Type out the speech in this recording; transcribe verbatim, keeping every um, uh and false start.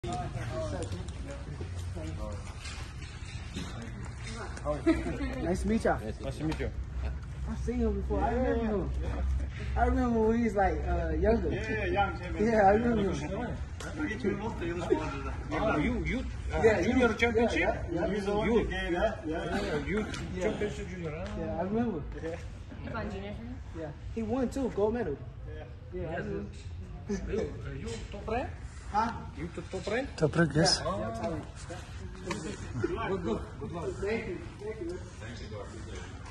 Nice to meet y'all. Nice to meet you. I've seen him before. I remember him. I remember when he was like uh, younger. Yeah, yeah, young. Yeah, I remember him. Oh, you, you, uh, Yeah, junior you- championship? Yeah, yeah, He's the one You. that gave that. Yeah. Yeah, you championship junior. Huh? yeah, I remember. You won junior tournament? Yeah, he won too, gold medal. Yeah. Yeah, I remember. You, you top rank? Huh? You to top rank? toprank, yes. Yeah, tell me. Good, good, good luck. Thank you. Thank you.